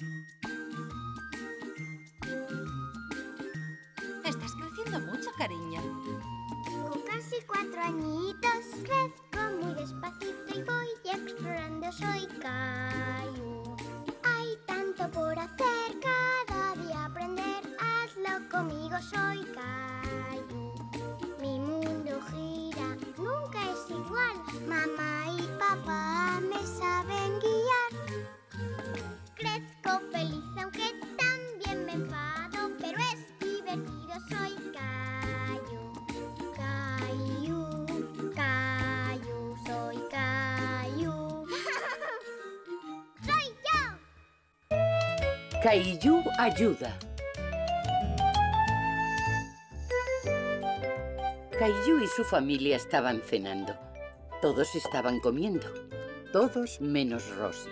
Estás creciendo mucho, cariño. Con casi 4 añitos crezco muy despacito y voy explorando. Soy Caillou. Hay tanto por hacer, cada día aprender. Hazlo conmigo, soy Caillou. Mi mundo gira, nunca es igual. Mamá y papá me saben guiar. Crezco feliz aunque también me enfado, pero es divertido, soy Caillou. Caillou, Caillou, soy Caillou. ¡Soy yo! Caillou ayuda. Caillou y su familia estaban cenando. Todos estaban comiendo. Todos menos Rosie.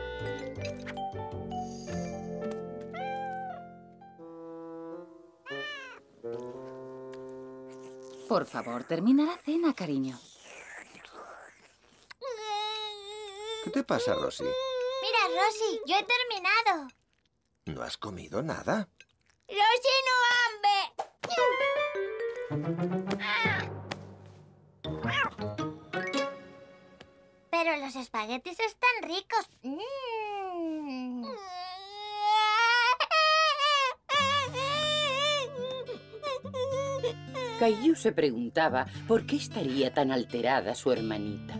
Por favor, termina la cena, cariño. ¿Qué te pasa, Rosie? Mira, Rosie, yo he terminado. ¿No has comido nada? Rosie no hambre. Pero los espaguetis están ricos. Caillou se preguntaba por qué estaría tan alterada su hermanita.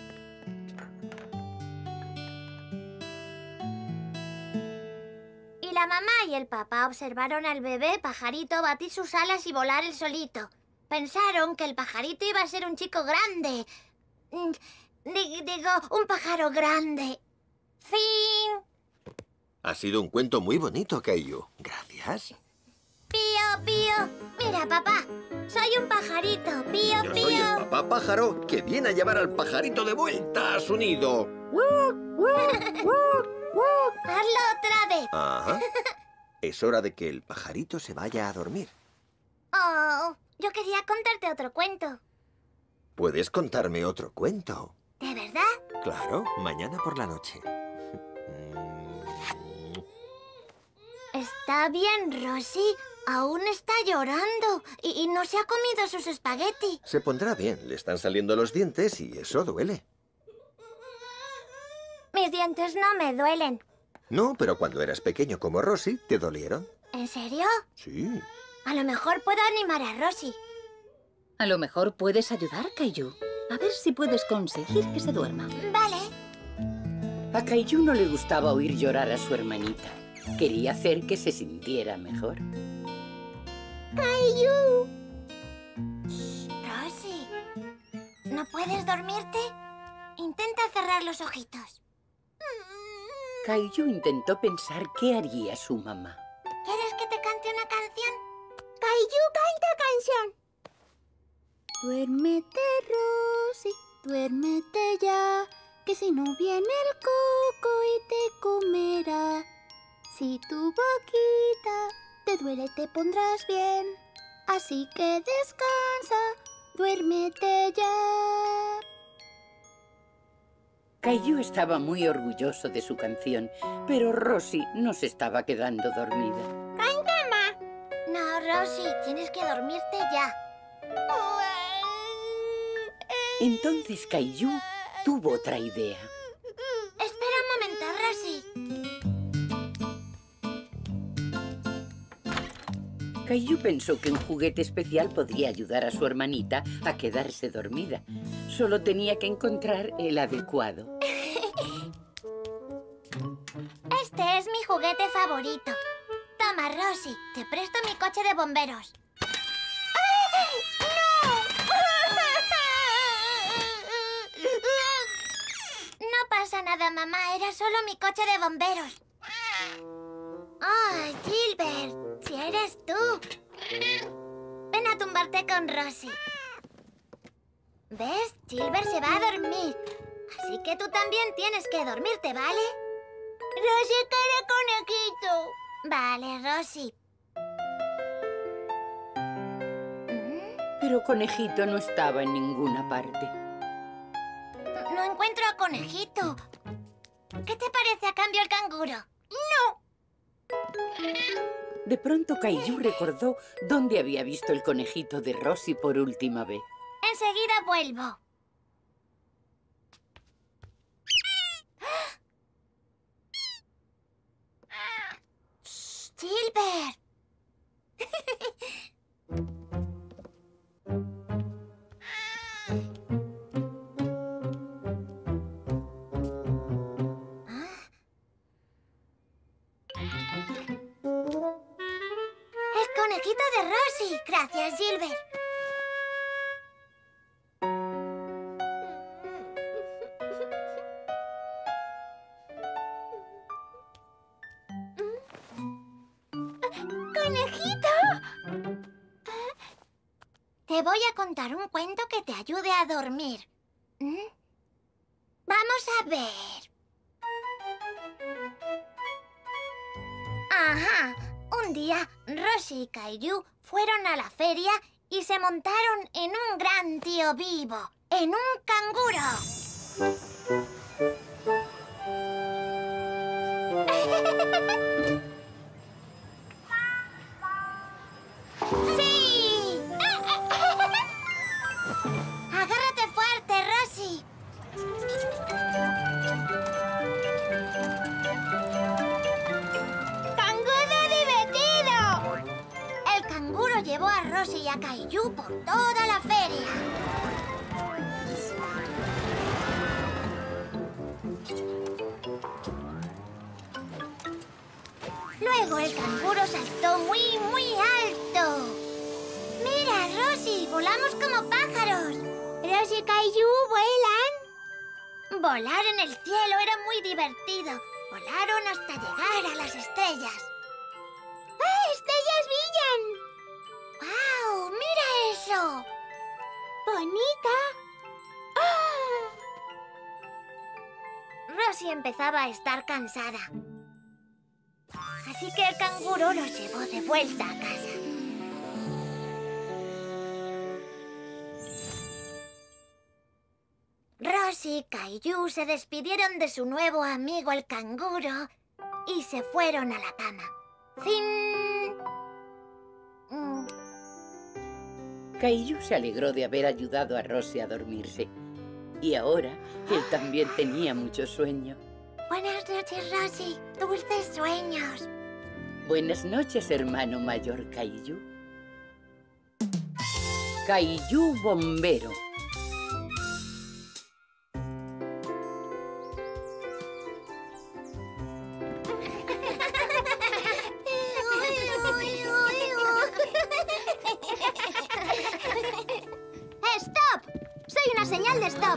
Y la mamá y el papá observaron al bebé pajarito batir sus alas y volar él solito. Pensaron que el pajarito iba a ser un chico grande. Digo, un pájaro grande. Fin. Ha sido un cuento muy bonito, Caillou. Gracias. Pío, pío. Mira, papá. Soy un pajarito. Pío, Yo pío. soy el papá pájaro que viene a llevar al pajarito de vuelta a su nido. Hazlo otra vez. Ajá. Es hora de que el pajarito se vaya a dormir. Oh, yo quería contarte otro cuento. ¿Puedes contarme otro cuento? ¿De verdad? Claro, mañana por la noche. Está bien, Rosie. Aún está llorando y no se ha comido sus espaguetis. Se pondrá bien. Le están saliendo los dientes y eso duele. Mis dientes no me duelen. No, pero cuando eras pequeño como Rosie, ¿te dolieron? ¿En serio? Sí. A lo mejor puedo animar a Rosie. A lo mejor puedes ayudar, Caillou. A ver si puedes conseguir que se duerma. Vale. A Caillou no le gustaba oír llorar a su hermanita. Quería hacer que se sintiera mejor. ¡Caillou! Rosie, ¿no puedes dormirte? Intenta cerrar los ojitos. Caillou intentó pensar qué haría su mamá. ¿Quieres que te cante una canción? ¡Caillou canta canción! Duérmete, Rosie, duérmete ya, que si no viene el coco y te comerá. Si tu boquita te duele te pondrás bien, así que descansa, duérmete ya. Caillou estaba muy orgulloso de su canción, pero Rosie no se estaba quedando dormida. No, Rosie, tienes que dormirte ya. Entonces Caillou tuvo otra idea. Espera un momento, Rosie. Caillou pensó que un juguete especial podría ayudar a su hermanita a quedarse dormida. Solo tenía que encontrar el adecuado. Este es mi juguete favorito. Toma, Rosie, te presto mi coche de bomberos. No pasa nada, mamá. Era solo mi coche de bomberos. ¡Oh, Gilbert! ¡Si eres tú! Ven a tumbarte con Rosie. ¿Ves? Gilbert se va a dormir. Así que tú también tienes que dormirte, ¿vale? Rosie quiere conejito. Vale, Rosie. Pero Conejito no estaba en ninguna parte. No encuentro a Conejito. ¿Qué te parece a cambio el canguro? ¡No! De pronto Caillou recordó dónde había visto el conejito de Rosie por última vez. Enseguida vuelvo. ¡Shh, Gilbert! ¡El conejito de Rosie! Gracias, Gilbert. ¡Conejito! Te voy a contar un cuento que te ayude a dormir. Vamos a ver. Ajá. Un día, Rosie y Caillou fueron a la feria y se montaron en un gran tío vivo, en un canguro. ¡Sí! Agárrate fuerte, Rosie. Llevó a Rosie y a Caillou por toda la feria. Luego el canguro saltó muy, muy alto. ¡Mira, Rosie! ¡Volamos como pájaros! ¿Rosie y Caillou vuelan? Volar en el cielo era muy divertido. Volaron hasta llegar a las estrellas. ¡Ah! ¡Estrellas brillan! ¡Wow! ¡Mira eso! ¡Bonita! ¡Ah! Rosie empezaba a estar cansada. Así que el canguro los llevó de vuelta a casa. Rosie y Caillou se despidieron de su nuevo amigo el canguro y se fueron a la cama. ¡Fin! Caillou se alegró de haber ayudado a Rosie a dormirse. Y ahora, él también tenía mucho sueño. Buenas noches, Rosie. Dulces sueños. Buenas noches, hermano mayor Caillou. Caillou bombero. ¡Stop! Soy una señal de stop.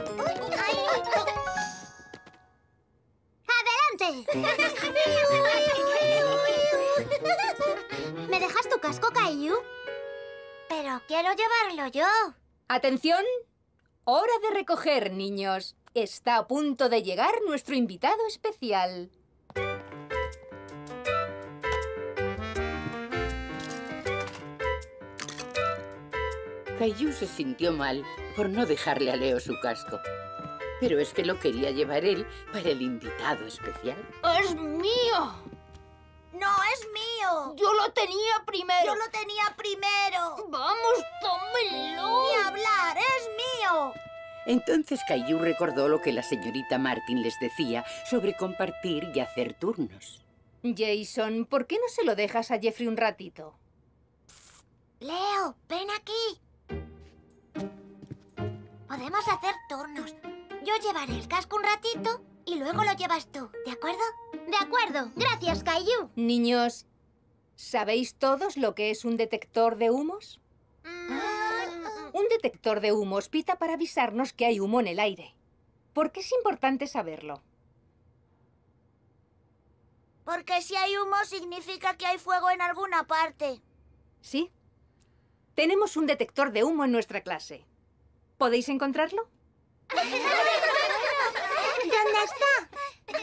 ¡Adelante! ¿Me dejas tu casco, Caillou? Pero quiero llevarlo yo. ¡Atención! Hora de recoger, niños. Está a punto de llegar nuestro invitado especial. Caillou se sintió mal por no dejarle a Leo su casco. Pero es que lo quería llevar él para el invitado especial. ¡Es mío! ¡No es mío! ¡Yo lo tenía primero! ¡Yo lo tenía primero! ¡Vamos, tómelo! ¡Ni hablar! ¡Es mío! Entonces Caillou recordó lo que la señorita Martin les decía sobre compartir y hacer turnos. Jason, ¿por qué no se lo dejas a Jeffrey un ratito? Leo, ven aquí. Podemos hacer turnos. Yo llevaré el casco un ratito y luego lo llevas tú, ¿de acuerdo? De acuerdo. Gracias, Caillou. Niños, ¿sabéis todos lo que es un detector de humos? Un detector de humos pita para avisarnos que hay humo en el aire. ¿Por qué es importante saberlo? Porque si hay humo significa que hay fuego en alguna parte. Sí. Tenemos un detector de humo en nuestra clase. ¿Podéis encontrarlo? ¿Dónde está?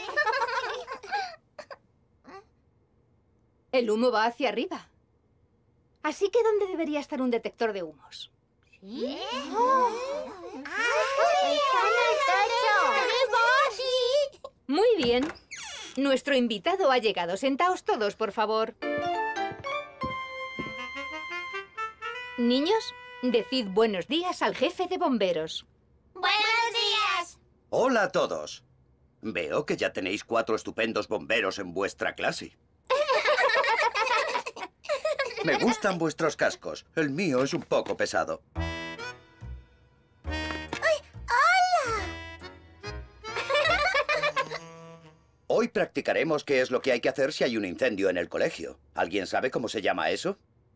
El humo va hacia arriba. Así que ¿dónde debería estar un detector de humos? ¿Sí? ¡Ah! ¡Está en el techo! Muy bien. Nuestro invitado ha llegado. Sentaos todos, por favor. Niños, decid buenos días al jefe de bomberos. ¡Buenos días! Hola a todos. Veo que ya tenéis 4 estupendos bomberos en vuestra clase. Me gustan vuestros cascos. El mío es un poco pesado. Hoy practicaremos qué es lo que hay que hacer si hay un incendio en el colegio. ¿Alguien sabe cómo se llama eso?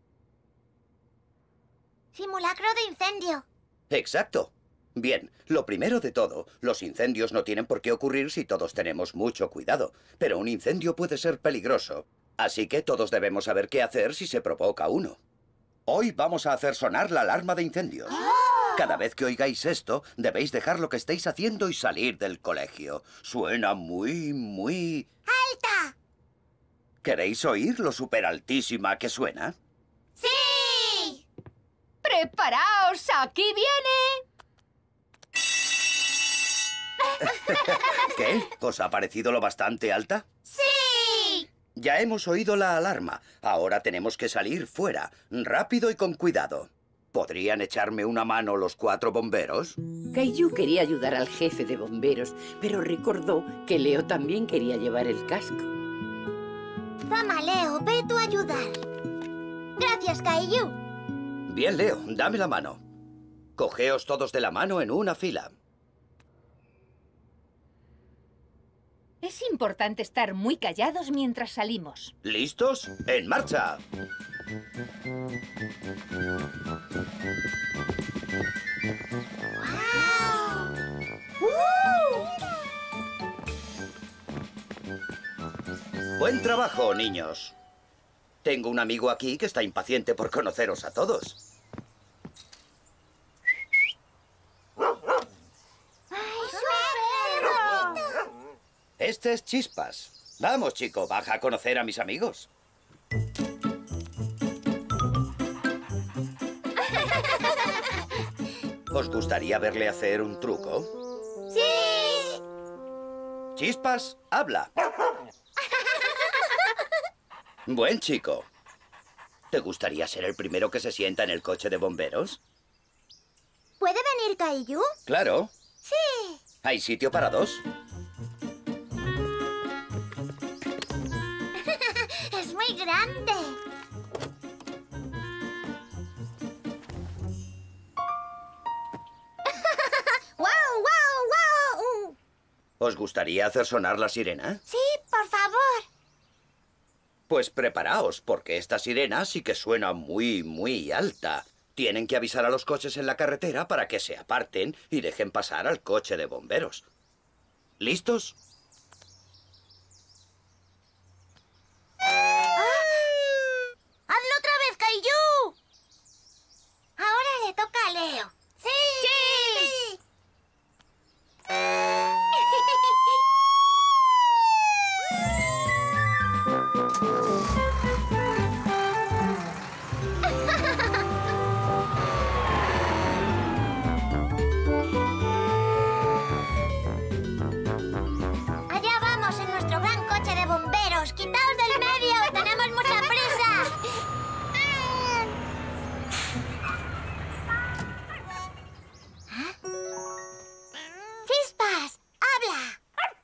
Simulacro de incendio. Exacto. Bien, lo primero de todo, los incendios no tienen por qué ocurrir si todos tenemos mucho cuidado. Pero un incendio puede ser peligroso. Así que todos debemos saber qué hacer si se provoca uno. Hoy vamos a hacer sonar la alarma de incendios. Cada vez que oigáis esto, debéis dejar lo que estéis haciendo y salir del colegio. Suena muy... ¡Alta! ¿Queréis oír lo superaltísima que suena? ¡Sí! ¡Preparaos! ¡Aquí viene! ¿Qué? ¿Os ha parecido lo bastante alta? ¡Sí! Ya hemos oído la alarma. Ahora tenemos que salir fuera, rápido y con cuidado. ¿Podrían echarme una mano los 4 bomberos? Caillou quería ayudar al jefe de bomberos, pero recordó que Leo también quería llevar el casco. Toma, Leo, ve tú a ayudar. Gracias, Caillou. Bien, Leo, dame la mano. Cogeos todos de la mano en una fila. Es importante estar muy callados mientras salimos. ¿Listos? ¡En marcha! Buen trabajo, niños. Tengo un amigo aquí que está impaciente por conoceros a todos. Este es Chispas. Vamos, chico, baja a conocer a mis amigos. ¿Os gustaría verle hacer un truco? ¡Sí! Chispas, habla. Buen chico. ¿Te gustaría ser el primero que se sienta en el coche de bomberos? ¿Puede venir Caillou? Claro. Sí. ¿Hay sitio para 2? Es muy grande. ¡Guau, guau, guau! ¿Os gustaría hacer sonar la sirena? Sí, por favor. Pues preparaos, porque esta sirena sí que suena muy alta. Tienen que avisar a los coches en la carretera para que se aparten y dejen pasar al coche de bomberos. ¿Listos? ¡Hazlo otra vez, Caillou! Ahora le toca a Leo. ¡Sí! ¡Sí! Allá vamos en nuestro gran coche de bomberos. ¡Quitaos del medio! ¡Tenemos mucha prisa! ¡Chispas! ¡Habla!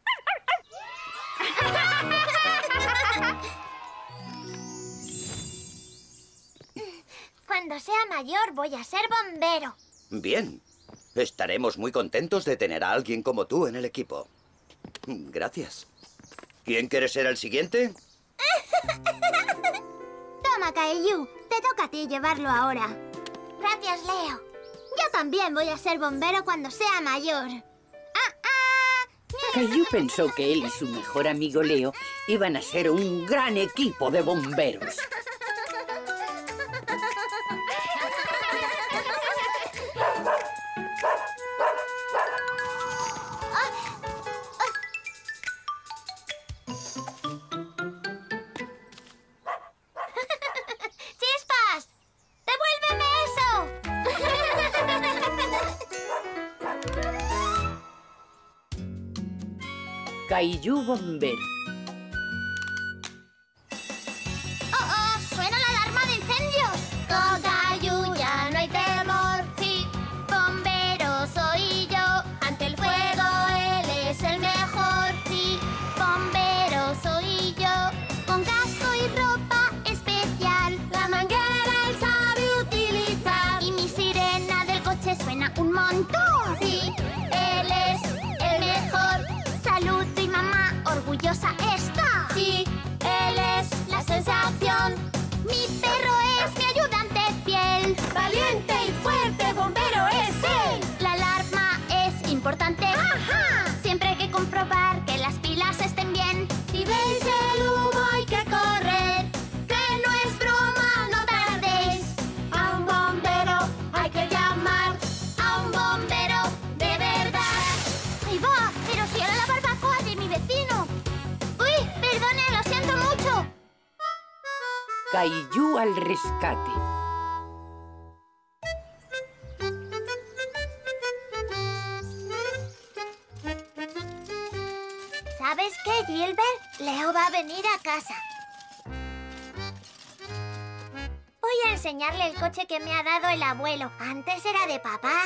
Cuando sea mayor voy a ser bombero. Bien. Estaremos muy contentos de tener a alguien como tú en el equipo. Gracias. ¿Quién quiere ser el siguiente? Toma, Caillou. Te toca a ti llevarlo ahora. Gracias, Leo. Yo también voy a ser bombero cuando sea mayor. Caillou pensó que él y su mejor amigo Leo iban a ser un gran equipo de bomberos. ¡Chispas! ¡Devuélveme eso! Caillou bombero. Caillou al rescate. ¿Sabes qué, Gilbert? Leo va a venir a casa. Voy a enseñarle el coche que me ha dado el abuelo. Antes era de papá.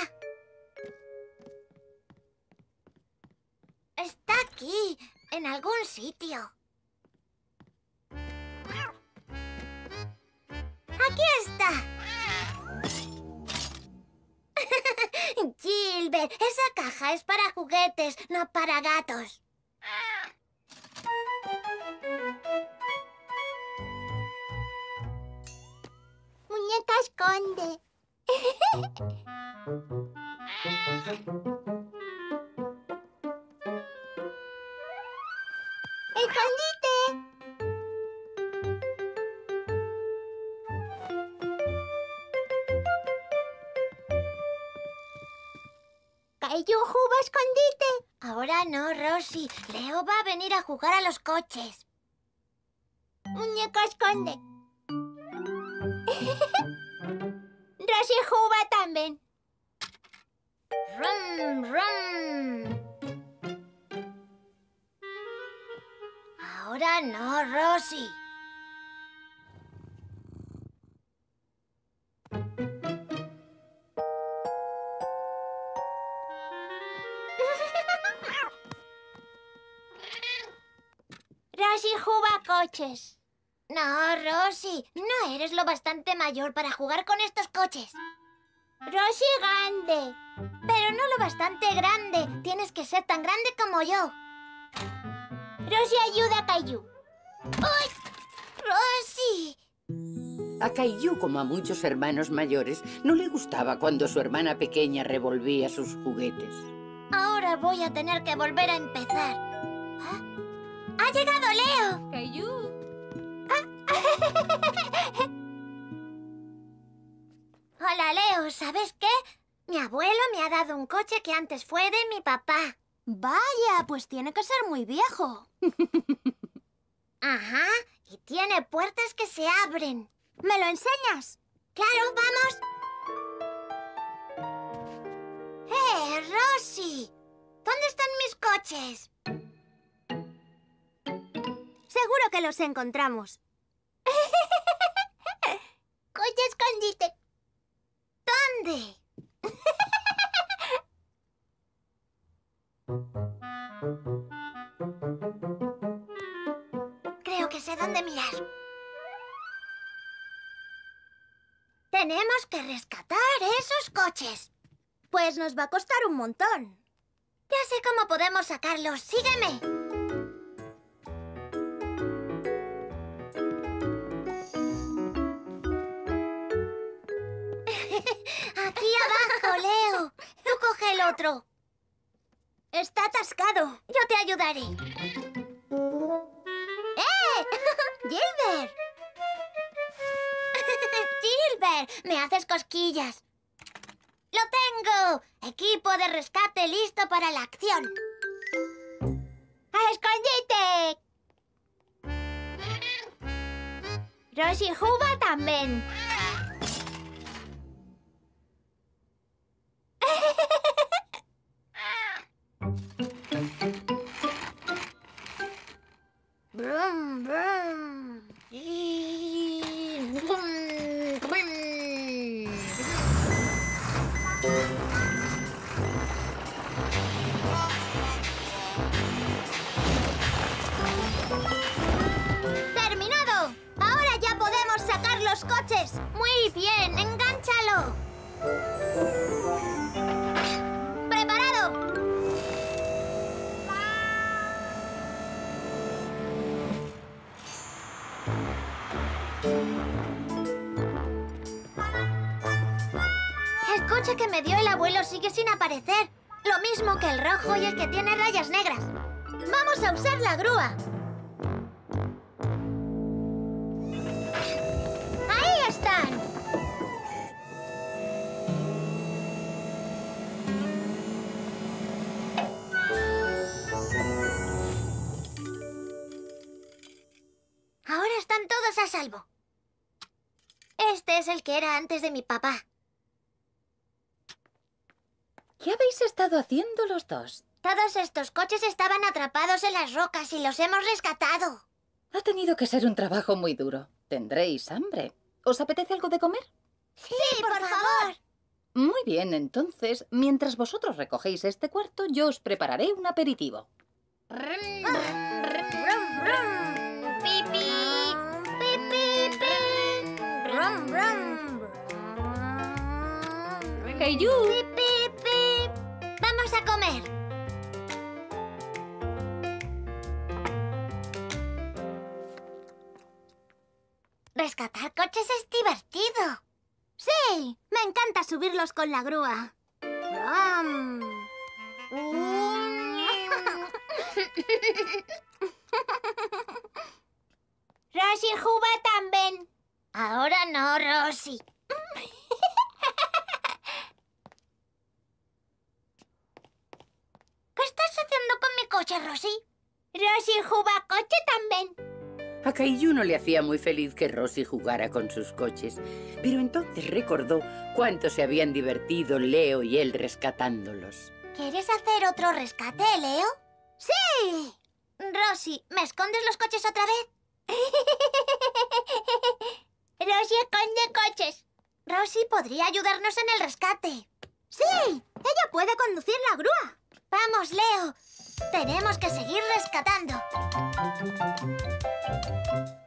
Está aquí, en algún sitio. ¡Aquí está! Gilbert, esa caja es para juguetes, no para gatos. Muñeca esconde. ¡Escondite! Caillou, Juba, escondite. Ahora no, Rosie. Leo va a venir a jugar a los coches. Muñeco, esconde. Rosie, Juba también. Rum, rum. Ahora no, Rosie. Rosie, Juba, coches. No, Rosie, no eres lo bastante mayor para jugar con estos coches. Rosie, grande. Pero no lo bastante grande. Tienes que ser tan grande como yo. Rosie, ayuda a Caillou. ¡Ay! ¡Rosie! A Caillou, como a muchos hermanos mayores, no le gustaba cuando su hermana pequeña revolvía sus juguetes. Ahora voy a tener que volver a empezar. ¿Ah? ¡Ha llegado Leo! Caillou. Hola, Leo. ¿Sabes qué? Mi abuelo me ha dado un coche que antes fue de mi papá. Vaya, pues tiene que ser muy viejo. Ajá, y tiene puertas que se abren. ¿Me lo enseñas? ¡Claro, vamos! Rosie! ¿Dónde están mis coches? Seguro que los encontramos. ¡Coche escondite! ¿Dónde? Creo que sé dónde mirar. Tenemos que rescatar esos coches. Pues nos va a costar un montón. Ya sé cómo podemos sacarlos. ¡Sígueme! Aquí abajo, Leo. Tú coge el otro. Está atascado. Yo te ayudaré. ¡Eh! ¡Gilbert! ¡Gilbert! Me haces cosquillas. ¡Lo tengo! Equipo de rescate listo para la acción. ¡A escondite! Rosie, Juba también. Brum, brum. Brum, brum. ¡Terminado! Ahora ya podemos sacar los coches. Muy bien, engánchalo. ¡Preparado! El coche que me dio el abuelo sigue sin aparecer. Lo mismo que el rojo y el que tiene rayas negras. ¡Vamos a usar la grúa! ¡Ahí están! Ahora están todos a salvo. Este es el que era antes de mi papá. ¿Qué habéis estado haciendo los dos? Todos estos coches estaban atrapados en las rocas y los hemos rescatado. Ha tenido que ser un trabajo muy duro. Tendréis hambre. ¿Os apetece algo de comer? Sí, por favor. Muy bien, entonces, mientras vosotros recogéis este cuarto, yo os prepararé un aperitivo. Pipi, pipi, pi. Brum, brum. Caillou. Pipi, pi. Vamos a comer. Rescatar coches es divertido. Sí, me encanta subirlos con la grúa. ¡Brum! Rosie juga también. Ahora no, Rosie. ¿Qué estás haciendo con mi coche, Rosie? Rosie juga coche también. A Caillou no le hacía muy feliz que Rosie jugara con sus coches, pero entonces recordó cuánto se habían divertido Leo y él rescatándolos. ¿Quieres hacer otro rescate, Leo? ¡Sí! Rosie, ¿me escondes los coches otra vez? Rosie esconde coches. Rosie podría ayudarnos en el rescate. ¡Sí! ¡Ella puede conducir la grúa! ¡Vamos, Leo! Tenemos que seguir rescatando.